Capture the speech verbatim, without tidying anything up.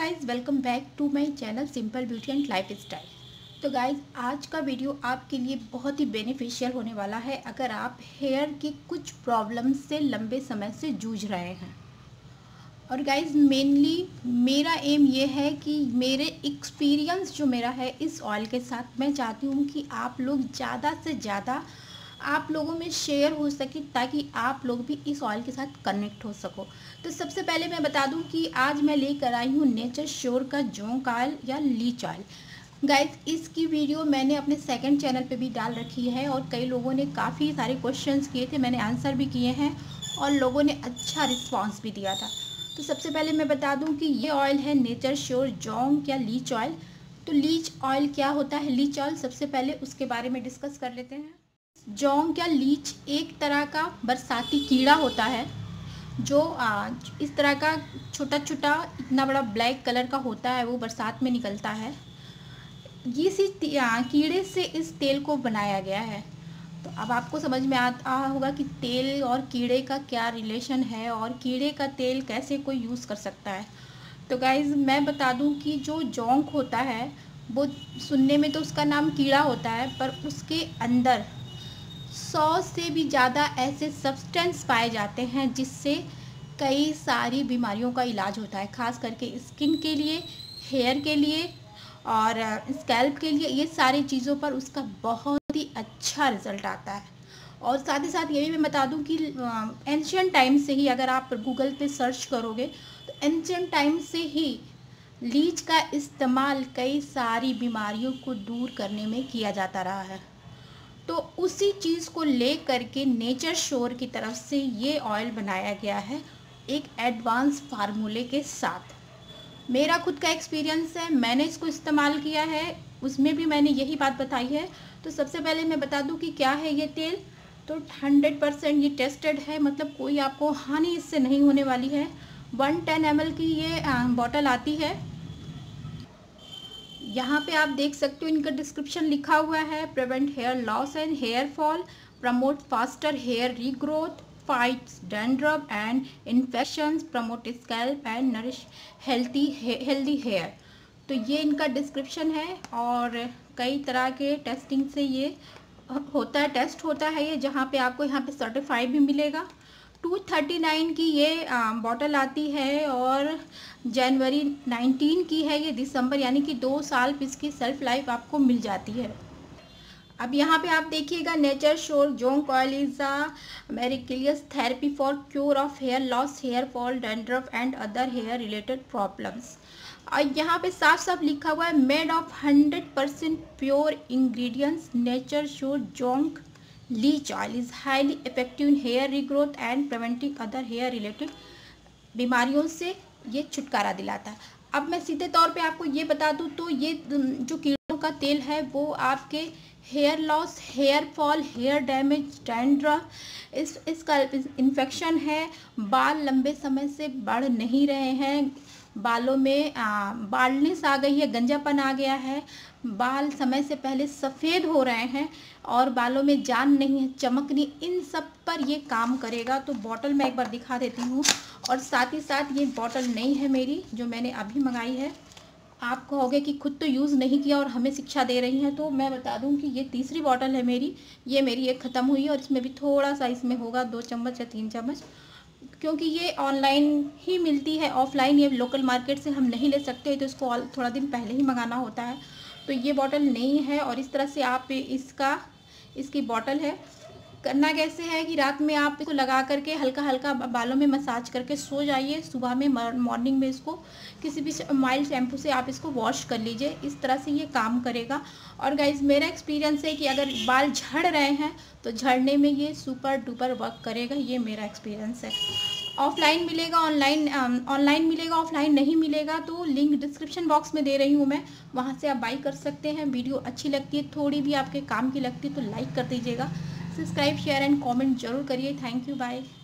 Guys, welcome back to my channel simple beauty and lifestyle. तो guys, आज का video आपके लिए बहुत ही बेनिफिशियल होने वाला है अगर आप हेयर की कुछ प्रॉब्लम से लंबे समय से जूझ रहे हैं। और गाइज़, मेनली मेरा एम ये है कि मेरे एक्सपीरियंस जो मेरा है इस ऑयल के साथ, मैं चाहती हूँ कि आप लोग ज़्यादा से ज़्यादा आप लोगों में शेयर हो सके ताकि आप लोग भी इस ऑयल के साथ कनेक्ट हो सको। तो सबसे पहले मैं बता दूं कि आज मैं लेकर आई हूँ नेचर श्योर का जोंक ऑयल या लीच ऑयल। गाइस, इसकी वीडियो मैंने अपने सेकंड चैनल पे भी डाल रखी है और कई लोगों ने काफ़ी सारे क्वेश्चंस किए थे, मैंने आंसर भी किए हैं और लोगों ने अच्छा रिस्पॉन्स भी दिया था। तो सबसे पहले मैं बता दूँ कि ये ऑयल है नेचर श्योर जोंक या लीच ऑयल। तो लीच ऑयल क्या होता है? लीच ऑयल सबसे पहले उसके बारे में डिस्कस कर लेते हैं। जोंक या लीच एक तरह का बरसाती कीड़ा होता है जो आज इस तरह का छोटा छोटा इतना बड़ा ब्लैक कलर का होता है, वो बरसात में निकलता है। इसी कीड़े से इस तेल को बनाया गया है। तो अब आपको समझ में आ, आ होगा कि तेल और कीड़े का क्या रिलेशन है और कीड़े का तेल कैसे कोई यूज़ कर सकता है। तो गाइज़, मैं बता दूं कि जो जोंक होता है वो सुनने में तो उसका नाम कीड़ा होता है, पर उसके अंदर सौ से भी ज़्यादा ऐसे सब्सटेंस पाए जाते हैं जिससे कई सारी बीमारियों का इलाज होता है, खास करके स्किन के लिए, हेयर के लिए और स्कैल्प के लिए। ये सारी चीज़ों पर उसका बहुत ही अच्छा रिज़ल्ट आता है। और साथ ही साथ ये भी मैं बता दूं कि एंशियंट टाइम से ही, अगर आप गूगल पे सर्च करोगे तो एंशियंट टाइम से ही लीच का इस्तेमाल कई सारी बीमारियों को दूर करने में किया जाता रहा है। तो उसी चीज़ को ले करके नेचर श्योर की तरफ से ये ऑयल बनाया गया है एक एडवांस फार्मूले के साथ। मेरा खुद का एक्सपीरियंस है, मैंने इसको इस्तेमाल किया है, उसमें भी मैंने यही बात बताई है। तो सबसे पहले मैं बता दूं कि क्या है ये तेल। तो हंड्रेड परसेंट ये टेस्टेड है, मतलब कोई आपको हानि इससे नहीं होने वाली है। वन टेन एम एल की ये बॉटल आती है। यहाँ पे आप देख सकते हो इनका डिस्क्रिप्शन लिखा हुआ है, prevent hair loss and hair fall, promote faster hair regrowth, fights dandruff and infections, promote scalp and nourish healthy healthy hair. तो ये इनका डिस्क्रिप्शन है और कई तरह के टेस्टिंग से ये होता है, टेस्ट होता है ये, जहाँ पे आपको यहाँ पे सर्टिफाइड भी मिलेगा। टू थर्टी नाइन की ये बॉटल आती है और जनवरी नाइनटीन की है ये दिसंबर, यानी कि दो साल इसकी सेल्फ लाइफ आपको मिल जाती है। अब यहाँ पे आप देखिएगा, नेचर श्योर जोंक oil is a miraculous therapy for cure of hair loss, hair fall, dandruff and other hair related problems. और यहाँ पे साफ साफ लिखा हुआ है, made of hundred percent pure ingredients, nature sure जोंक leech oil is highly effective in hair regrowth and preventing other hair related बीमारियों से ये छुटकारा दिलाता है। अब मैं सीधे तौर पे आपको ये बता दूं तो ये जो कीड़ों का तेल है वो आपके hair loss, hair fall, hair damage, dandruff, इस इसका इन्फेक्शन है, बाल लंबे समय से बढ़ नहीं रहे हैं, बालों में बाल्डनेस आ गई है, गंजापन आ गया है, बाल समय से पहले सफ़ेद हो रहे हैं और बालों में जान नहीं है, चमक नहीं, इन सब पर ये काम करेगा। तो बॉटल मैं एक बार दिखा देती हूँ। और साथ ही साथ ये बॉटल नई है मेरी, जो मैंने अभी मंगाई है। आप कहोगे कि खुद तो यूज़ नहीं किया और हमें शिक्षा दे रही हैं, तो मैं बता दूं कि ये तीसरी बॉटल है मेरी। ये मेरी एक ख़त्म हुई है और इसमें भी थोड़ा सा इसमें होगा दो चम्मच या तीन चम्मच, क्योंकि ये ऑनलाइन ही मिलती है, ऑफलाइन ये लोकल मार्केट से हम नहीं ले सकते, तो इसको थोड़ा दिन पहले ही मंगाना होता है। तो ये बॉटल नहीं है और इस तरह से आप इसका इसकी बॉटल है। करना कैसे है कि रात में आप इसको लगा करके हल्का हल्का बालों में मसाज करके सो जाइए, सुबह में मॉर्निंग में इसको किसी भी माइल्ड शैम्पू से आप इसको वॉश कर लीजिए। इस तरह से ये काम करेगा। और गाइज, मेरा एक्सपीरियंस है कि अगर बाल झड़ रहे हैं तो झड़ने में ये सुपर डुपर वर्क करेगा, ये मेरा एक्सपीरियंस है। ऑफलाइन मिलेगा, ऑनलाइन ऑनलाइन मिलेगा, ऑफलाइन नहीं मिलेगा तो लिंक डिस्क्रिप्शन बॉक्स में दे रही हूँ मैं, वहाँ से आप बाई कर सकते हैं। वीडियो अच्छी लगती है, थोड़ी भी आपके काम की लगती है तो लाइक कर दीजिएगा, सब्सक्राइब, शेयर एंड कमेंट जरूर करिए। Thank you, bye.